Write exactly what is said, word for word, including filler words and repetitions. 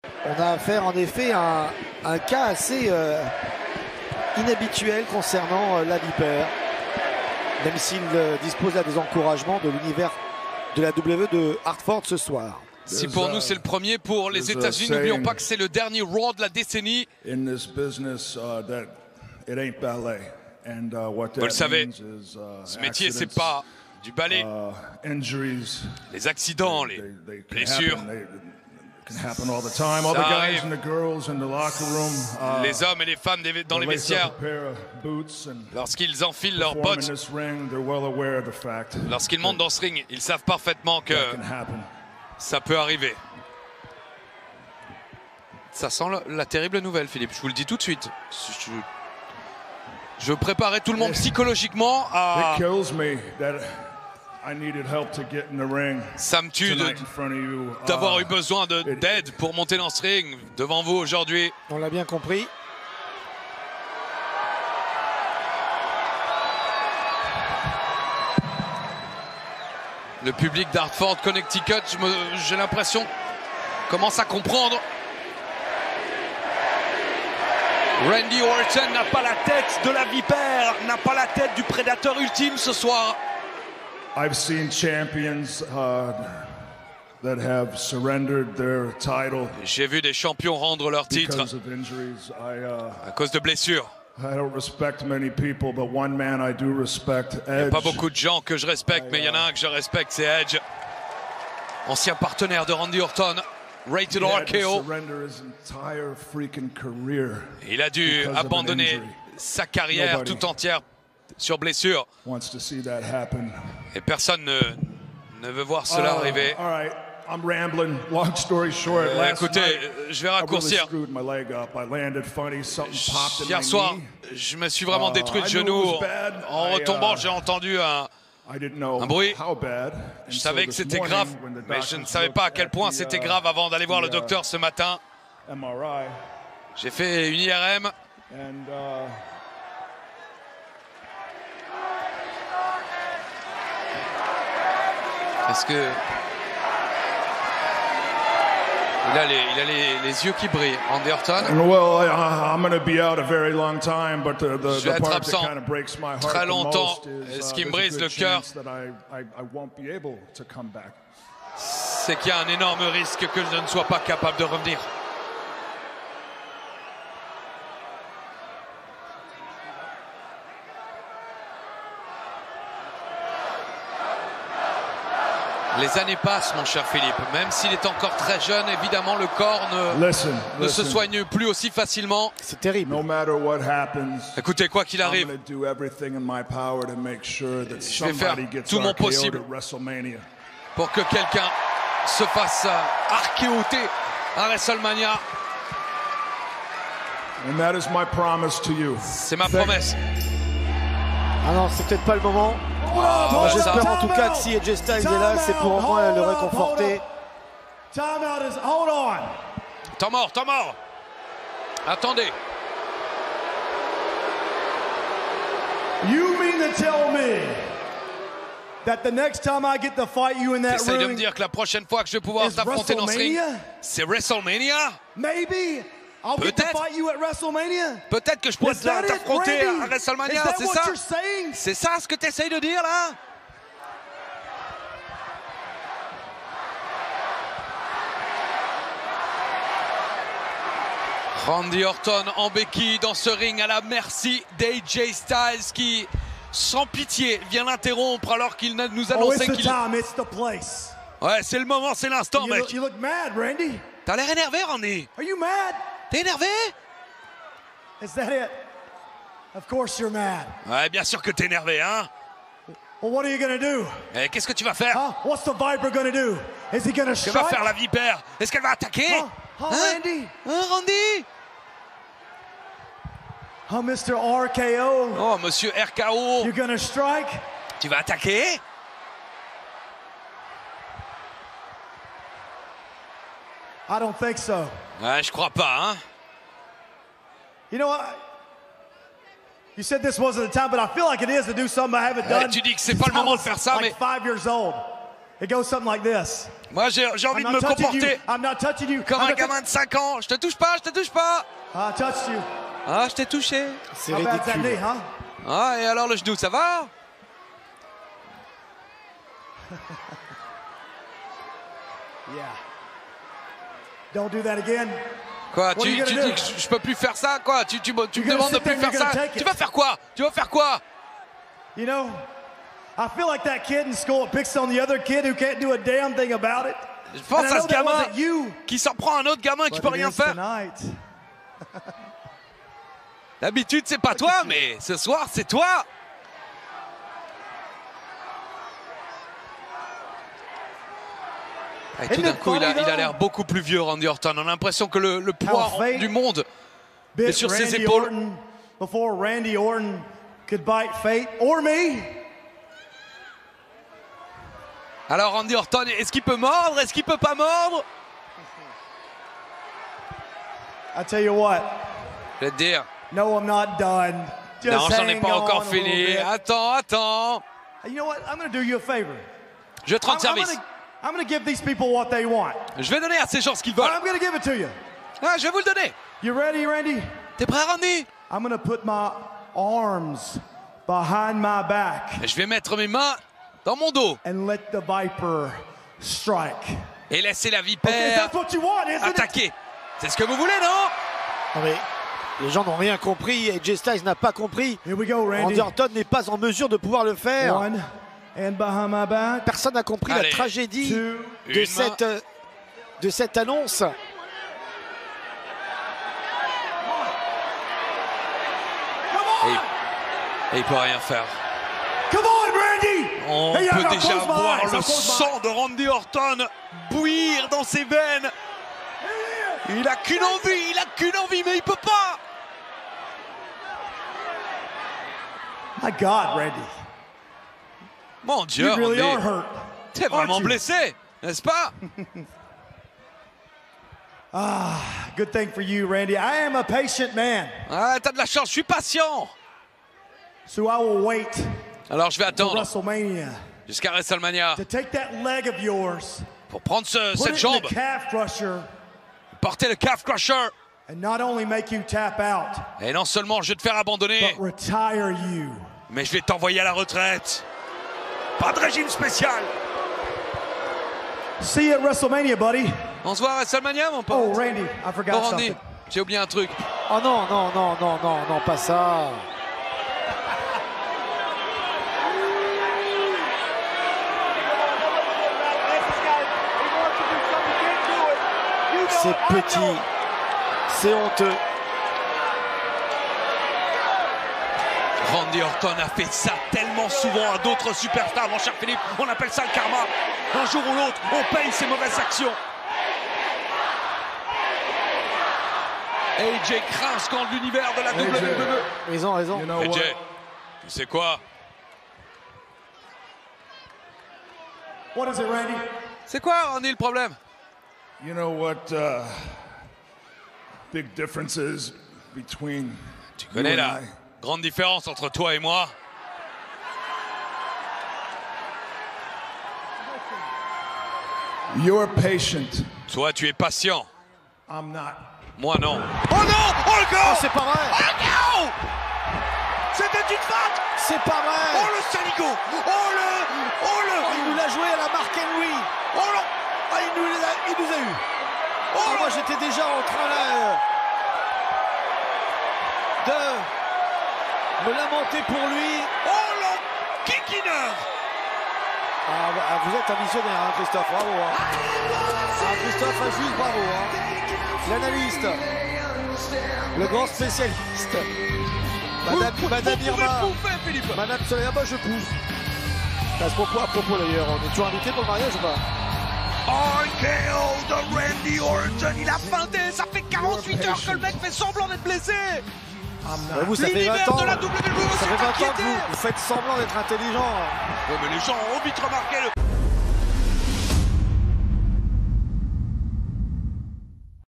On a affaire en effet à un, un cas assez euh, inhabituel concernant euh, la Vipère. Même s'il euh, dispose là des encouragements de l'univers de la W W E de Hartford ce soir. Si pour nous c'est le premier, pour les États-Unis, n'oublions pas que c'est le dernier Raw de la décennie. In this business, uh, that it ain't ballet. And, uh, what that Vous le savez, means is, uh, ce métier c'est accidents, pas du ballet. uh, injuries, Les accidents, les they, they can blessures, happen, they can happen all the time. All Ça the guys arrive. and the girls in the locker room, uh, les hommes et les femmes des- dans les they lace up vestiaires, a pair of boots and lorsqu'ils enfilent leurs perform in bottes, this ring, they're well aware of the fact lorsqu'ils montent dans ce ring, ils savent parfaitement que that can happen. ça peut arriver. Ça sent la, la terrible nouvelle, Philippe, je vous le dis tout de suite. Je, je préparais tout le monde psychologiquement à... It kills me that I needed help to get in the ring Ça me tue de- tonight in front of you. d'avoir Uh, eu besoin de- it- d'aide pour monter dans ce ring devant vous aujourd'hui. On l'a bien compris. Le public d'Hartford, Connecticut, je me- j'ai l'impression, commence à comprendre. Randy Orton n'a pas la tête de la vipère, n'a pas la tête du prédateur ultime ce soir. I've seen champions uh, that have surrendered their title J'ai vu des champions rendre leur titre because of injuries. I, uh, à cause de blessures. I don't respect many people, but one man I do respect, Il n'y a Edge. pas beaucoup de gens que je respecte, mais il y en a un que je respecte, c'est Edge. Ancien partenaire de Randy Orton, Rated He R had K to O. surrender his entire freaking career. Il a dû because of an abandonner injury. sa carrière Nobody tout entière sur blessure. wants to see that happen. Et personne ne, ne veut voir cela Uh, arriver. all right, I'm rambling. Long story short, Euh, last écoutez, night, euh, je vais I really raccourcir. screwed my leg up. I landed funny, something popped in Hier my soir, knee. je me suis vraiment Uh, détruit le I knew it genou. was bad. En I, retombant, uh, j'ai entendu un... I didn't know un bruit. how bad. And Je so savais que this c'était morning, grave, when the mais je ne doctors savais pas à looked quel at point the, c'était uh, grave avant d'aller voir le the, uh, docteur ce matin. M R I, J'ai fait une I R M. and uh, Est-ce que... Il a les, il a les, les yeux qui brillent, Randy Orton. well, I, I'm going to be out a very long time, but the, the, Je vais the être part that absent kind of breaks my heart très the longtemps. most Et is ce uh, qui me there's a brise good le cœur, chance that I, I, I won't be able to come back. c'est qu'il y a un énorme risque que je ne sois pas capable de revenir. Les années passent, mon cher Philippe. Même s'il est encore très jeune, évidemment, le corps ne, Listen, ne se listen. soigne plus aussi facilement. C'est terrible. No matter what happens, Écoutez, quoi qu'il I'm arrive, going to do everything in my power to make sure that Je vais faire somebody gets tout mon R K O'd possible. at WrestleMania. pour que quelqu'un se fasse euh, archéoter à WrestleMania. And that is my promise to you. C'est ma promesse. Ah non, c'est peut-être pas le moment. Ah, Moi, ça- j'espère en tout cas que si A J Styles est là, c'est pour au moins le réconforter. Time out is hold on. Temps mort, temps mort. Attendez. You mean to tell me that the next time I get to fight you in that T'essayes de me ring, dire que la prochaine fois que je vais pouvoir is t'affronter dans ce ring, WrestleMania? c'est WrestleMania? Maybe I'll get to Peut-être. fight you at WrestleMania. Peut-être que je pourrais Is that it, t'affronter Randy? à WrestleMania, Is that c'est what ça? you're saying? C'est ça ce que tu essayes de dire là? Randy Orton en béquille dans ce ring à la merci d'A J Styles qui, sans pitié, vient l'interrompre alors qu'il nous Oh, it's annonçait the qu'il... time. It's the place. Ouais, c'est le moment, c'est l'instant, You mec. look, you look mad, Randy. T'as l'air énervé, Randy. Are you mad? T'es énervé? Is that it? Of course you're mad. Ouais, bien sûr que t'es énervé, hein. Well, what are you gonna do? Et qu'est-ce que tu vas faire? Huh? What's the Viper gonna do? Is he gonna Que va strike? faire la vipère? Est-ce qu'elle va attaquer? Huh? Huh, Hein? Randy? Hein, Randy? Huh, Mister R K O? Oh, monsieur R K O, You're gonna strike? tu vas attaquer? I don't think so. Ouais, je crois pas, hein. You know what? You said this wasn't the time, but I feel like it is to do something I haven't Ouais, done. tu dis que c'est pas since le I moment de was faire ça, like mais- five years old. It goes something like this. Moi, j'ai envie I'm de me not touching you. comporter I'm not touching you. comme I'm un not gamin de cinq ans. Je te touche pas, je te touche pas. I touched you. Ah, je t'ai touché. C'est How bad's that knee, ridicule. huh? Ah, et alors le genou, ça va? Yeah. Don't do that again. Quoi, What are tu, you tu gonna dis do? que je, je peux plus faire ça, quoi? Tu, tu, me- tu me You're gonna demandes de sit there plus and faire you're gonna ça? take it. Tu vas faire quoi? Tu vas faire quoi? You know, I feel like that kid in school that picks on the other kid who can't do a damn thing about it. Je And pense I à know ce that gamin wasn't you, qui s'en prend à un autre gamin qui but peut it rien is faire. tonight. D'habitude, c'est pas toi, mais ce soir, c'est toi. Et tout d'un coup, il a, il a l'air beaucoup plus vieux, Randy Orton. On a l'impression que le, le poids How fate du monde est Bit sur ses Randy épaules. Orton before Randy Orton could bite fate or me. Alors, Randy Orton, est-ce qu'il peut mordre? Est-ce qu'il peut pas mordre? I tell you what, Je vais te dire. no, I'm not done. Just Non, j'en ai hang pas on encore a little fini. bit. Attends, attends. You know what? I'm going to do you a favor. Je te rends I'm, I'm service. gonna- I'm going to give these people what they want. Je vais donner à ces gens ce qu'ils veulent. I'm going to give it to you. Ah, je vais vous le donner. You ready, Randy? T'es prêt, Randy? I'm going to put my arms behind my back Je vais mettre mes mains dans mon dos and let the Viper strike. et laisser la Okay, vipère that's what you want, isn't it? attaquer. C'est ce que vous voulez, non? Non, mais les gens n'ont rien compris et Jay Styles n'a pas compris. Here we go, Randy. Randy Orton n'est pas en mesure de pouvoir le faire. One, and behind my back. Personne n'a compris Allez. la tragédie Two. de Une cette, euh, de cette annonce. Et, et il peut rien faire. Come on, Randy! On Hey, peut I'll déjà close my voir eyes, le I'll close my sang de Randy Orton bouillir dans ses veines. Il a qu'une envie, il a qu'une envie, mais il peut pas. My God, Randy. Mon Dieu, You really are Randy, hurt. t'es vraiment aren't you? blessé, n'est-ce pas? Good thing for you, Randy. I am a patient man, Ah, t'as de la chance, je suis patient. so I will wait Alors je vais till attendre WrestleMania jusqu'à WrestleMania to take that leg of yours, pour prendre ce- put cette it in jambe, the calf crusher, porter le calf crusher. and not only make you tap out, Et non seulement je vais te faire abandonner, but retire you. mais je vais t'envoyer à la retraite. Pas de régime spécial. See you at WrestleMania, buddy. On se voit à WrestleMania, mon pote. Oh, Randy, I forgot Oh, Randy, something. j'ai oublié un truc. Oh non, non, non, non, non, non, pas ça. C'est petit, c'est honteux. Randy Orton a fait ça tellement souvent à d'autres superstars, mon cher Philippe. On appelle ça le karma. Un jour ou l'autre, on paye ses mauvaises actions. A J craint ce camp de l'univers de la W W E. Ils ont raison. You know A what? J, tu sais quoi? What is it, Randy? C'est quoi, Randy, le problème? You know what uh, big differences between Tu you connais and la I? grande différence entre toi et moi? You're patient. Toi, tu es patient. I'm not. Moi, non. Oh non! Oh le Oh, gars! c'est pas vrai. Oh non! C'était une faute! C'est pas Oh vrai. le saligo! Oh le... Oh Oh, le... il nous l'a joué à la Mark Henry. Oh non! Ah, il nous, l'a- il nous a eu. Oh Ah, le... moi j'étais déjà en train là euh, de me lamenter pour lui. Oh le... Kikineur! Ah, bah, vous êtes un missionnaire, hein, Christophe, bravo. Hein. Ah, Christophe, un juste bravo. Hein. L'analyste, le grand spécialiste. Madame, Vous- Madame vous Irma, pouvez bouffer, Philippe. Madame Soleil, ah bah je pousse. À ce propos, à propos d'ailleurs, on est toujours invité pour le mariage ou pas? R K O de Randy Orton, il a feinté, ça fait quarante-huit heures que le mec fait semblant d'être blessé. Ouais, vous, ça fait L'univers vingt ans, de la W W E ça s'est fait vingt ans que inquiété. vous, vous faites semblant d'être intelligent. Ouais, mais les gens ont vite remarqué le...